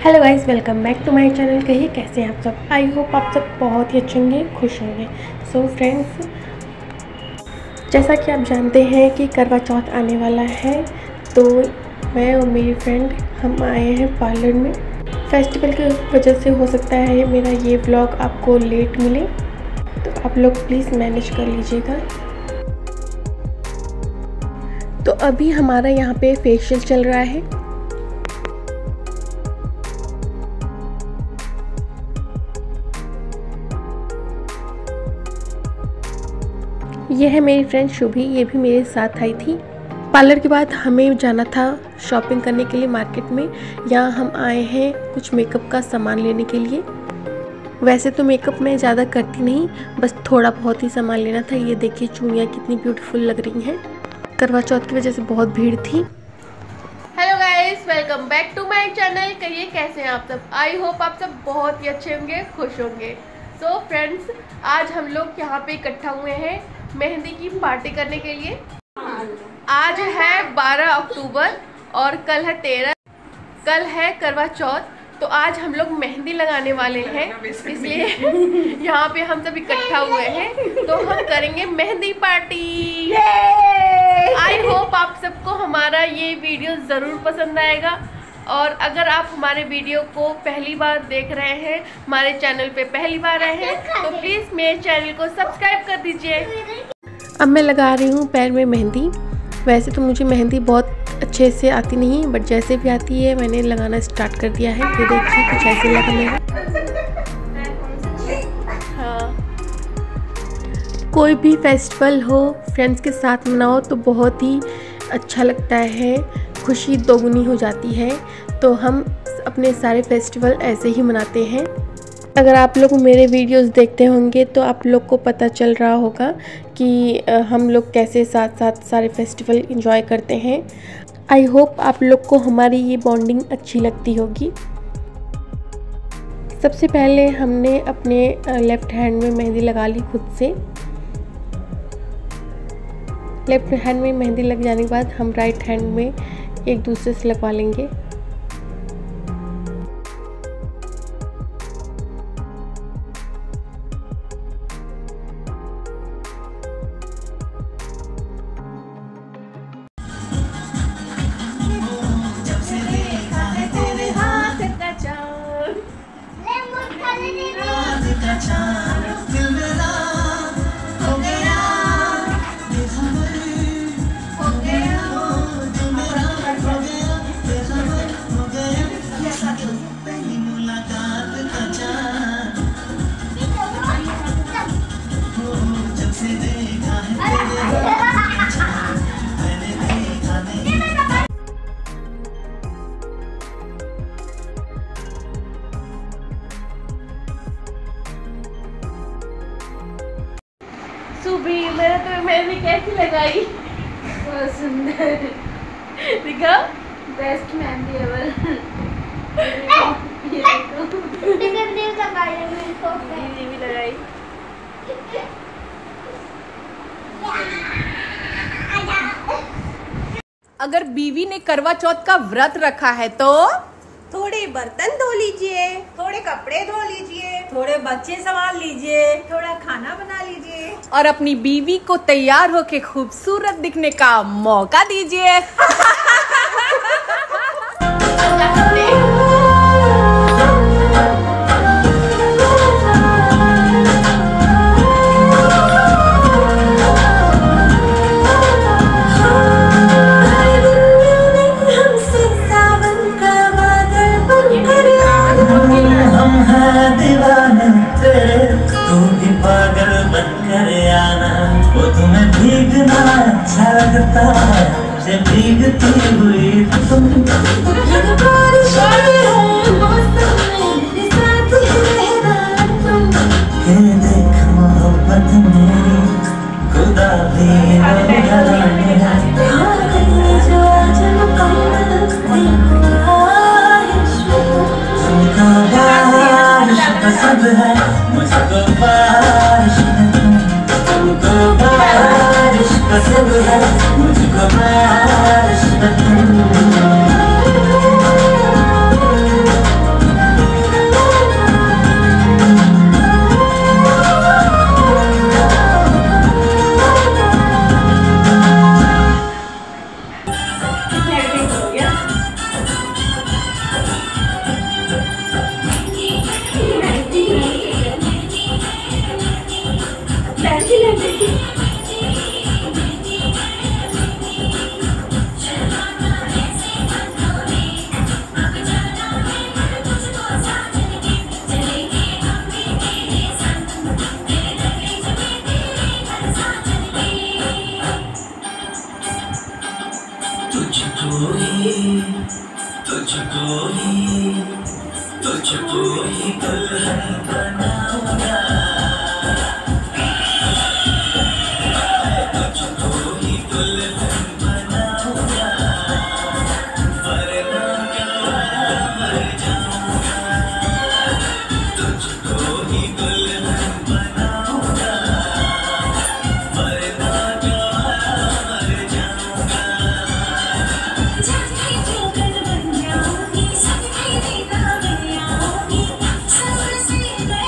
Hello guys, welcome back to my channel. कहिए कैसे हैं आप सब। आई होप आप सब बहुत ही अच्छे होंगे, खुश होंगे। सो फ्रेंड्स, जैसा कि आप जानते हैं कि करवा चौथ आने वाला है, तो मैं और मेरी फ्रेंड हम आए हैं पार्लर में। फेस्टिवल की वजह से हो सकता है मेरा ये व्लॉग आपको लेट मिले, तो आप लोग प्लीज़ मैनेज कर लीजिएगा। तो अभी हमारा यहाँ पे फेशियल चल रहा है। ये है मेरी फ्रेंड शुभी, ये भी मेरे साथ आई थी। पार्लर के बाद हमें जाना था शॉपिंग करने के लिए मार्केट में। यहाँ हम आए हैं कुछ मेकअप का सामान लेने के लिए। वैसे तो मेकअप मैं ज़्यादा करती नहीं, बस थोड़ा बहुत ही सामान लेना था। ये देखिए चूड़ियाँ कितनी ब्यूटीफुल लग रही हैं। करवा चौथ की वजह से बहुत भीड़ थी। Hello guys, welcome back to my channel. कहिए कैसे हैं आप सब। आई होप आप सब बहुत ही अच्छे होंगे, खुश होंगे। सो फ्रेंड्स, आज हम लोग यहाँ पे इकट्ठा हुए हैं मेहंदी की पार्टी करने के लिए। आज है 12 अक्टूबर और कल है 13। कल है करवा चौथ, तो आज हम लोग मेहंदी लगाने वाले हैं, इसलिए यहाँ पे हम सब इकट्ठा हुए हैं। तो हम करेंगे मेहंदी पार्टी। आई होप आप सबको हमारा ये वीडियो ज़रूर पसंद आएगा। और अगर आप हमारे वीडियो को पहली बार देख रहे हैं, हमारे चैनल पे पहली बार आए हैं, तो प्लीज़ मेरे चैनल को सब्सक्राइब कर दीजिए। अब मैं लगा रही हूँ पैर में मेहंदी। वैसे तो मुझे मेहंदी बहुत अच्छे से आती नहीं, बट जैसे भी आती है मैंने लगाना स्टार्ट कर दिया है। ये देखिए कुछ ऐसे लगा मेरा। हाँ, कोई भी फेस्टिवल हो फ्रेंड्स के साथ मनाओ तो बहुत ही अच्छा लगता है, खुशी दोगुनी हो जाती है। तो हम अपने सारे फेस्टिवल ऐसे ही मनाते हैं। अगर आप लोग मेरे वीडियोस देखते होंगे तो आप लोग को पता चल रहा होगा कि हम लोग कैसे साथ साथ सारे फेस्टिवल एंजॉय करते हैं। आई होप आप लोग को हमारी ये बॉन्डिंग अच्छी लगती होगी। सबसे पहले हमने अपने लेफ़्ट हैंड में मेहंदी लगा ली खुद से। लेफ़्ट हैंड में मेहंदी लग जाने के बाद हम राइट हैंड में एक दूसरे से लगवा लेंगे। सुबी, मैंने तो मेहंदी कैसी लगाई? बहुत सुंदर। दिखा, बेस्ट मेहंदी एवर। ये भी लगाई। अगर बीवी ने करवा चौथ का व्रत रखा है तो थोड़े बर्तन धो लीजिए, थोड़े कपड़े धो लीजिए, थोड़े बच्चे संभाल लीजिए, थोड़ा खाना बना लीजिए और अपनी बीवी को तैयार होके खूबसूरत दिखने का मौका दीजिए। अच्छा लगता है से भीगती हुई तुम। देख मोहब्बत में खुदा भी बारिश पसंद है मुझको, बारिश तुमको, बारिश पसंद है मुझको, बारिश तुझको ही दुल्हन बनाऊंगा, तुझको ही दुल्हन बनाऊंगा, वरना क्या मर जाऊंगा, तुझको ही दुल्हन बनाऊंगा, वरना क्या मर जाऊंगा। जाके जोगन बन जाऊंगी, सबकी निगाह बन जाऊंगी, सबसे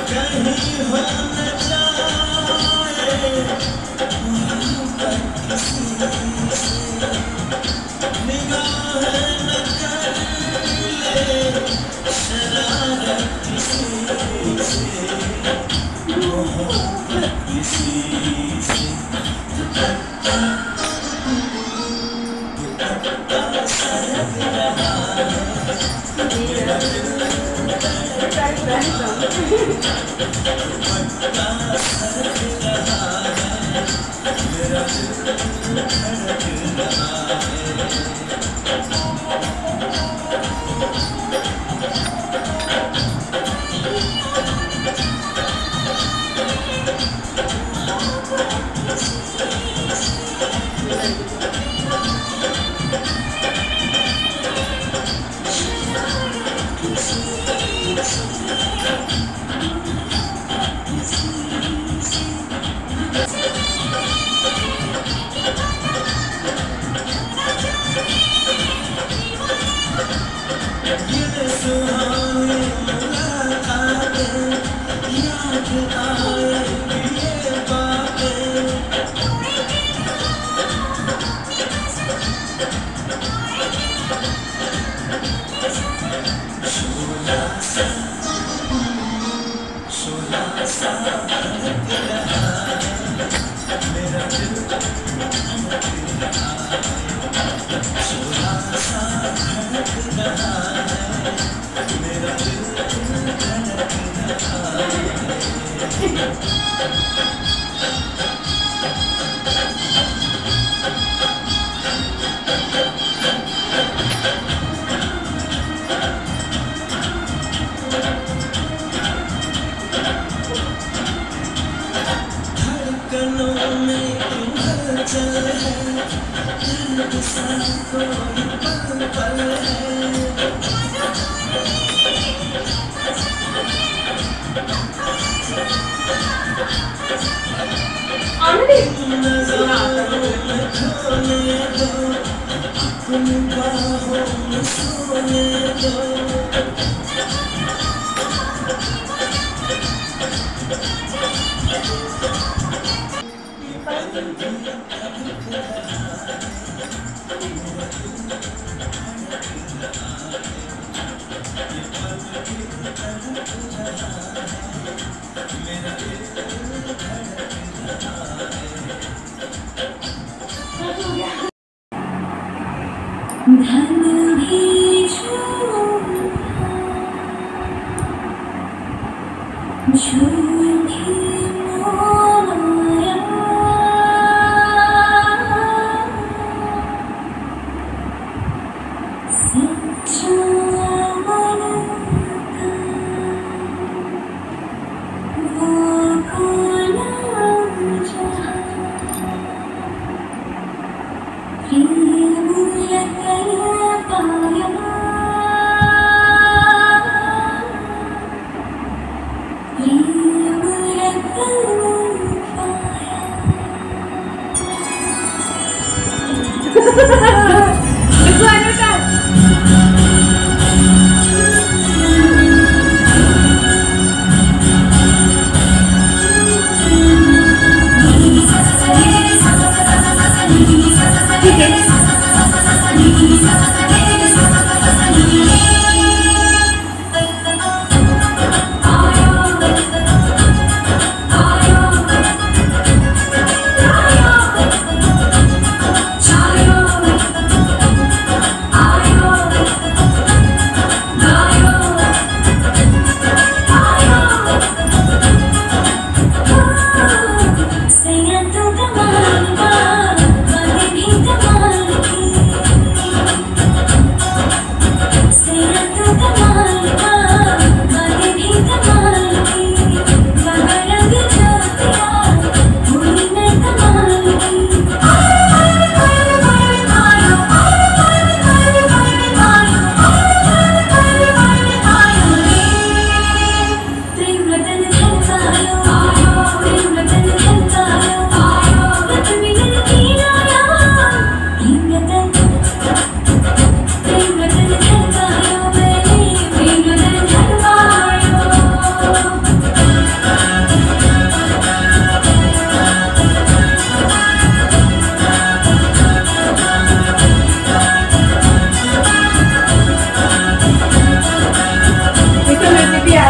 कहीं हो न जाए किसी से निगाह न कर ले शरारत किसी से मोहब्बत किसी से दुपट्टा सरक रहा है मेरा दिल धड़क रहा है दुपट्टा सरक रहा है मेरा दिल धड़क रहा है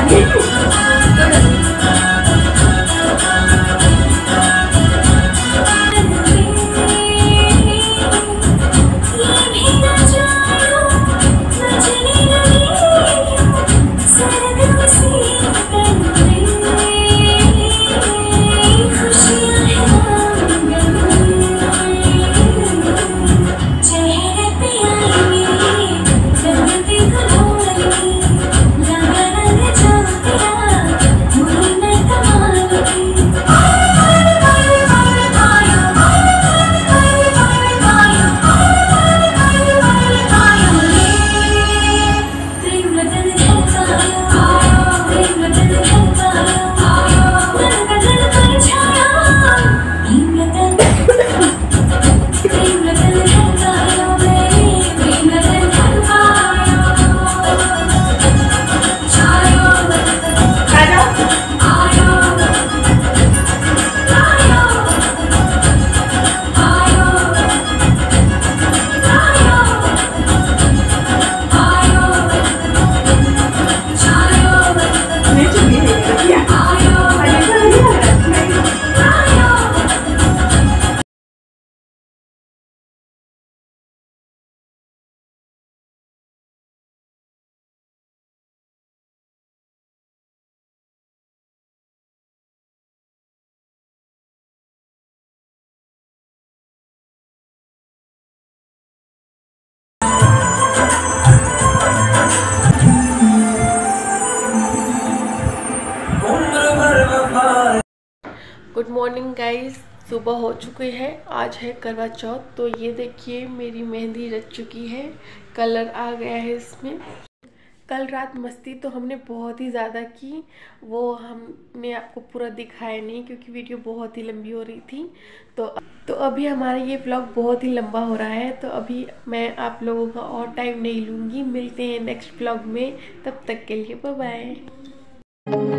गुड मॉर्निंग गाइस, सुबह हो चुके हैं। आज है करवा चौथ। तो ये देखिए मेरी मेहंदी रच चुकी है, कलर आ गया है इसमें। कल रात मस्ती तो हमने बहुत ही ज़्यादा की, वो हमने आपको पूरा दिखाया नहीं क्योंकि वीडियो बहुत ही लंबी हो रही थी। तो अभी हमारा ये व्लॉग बहुत ही लंबा हो रहा है, तो अभी मैं आप लोगों का और टाइम नहीं लूँगी। मिलते हैं नेक्स्ट व्लॉग में, तब तक के लिए बाय बाय।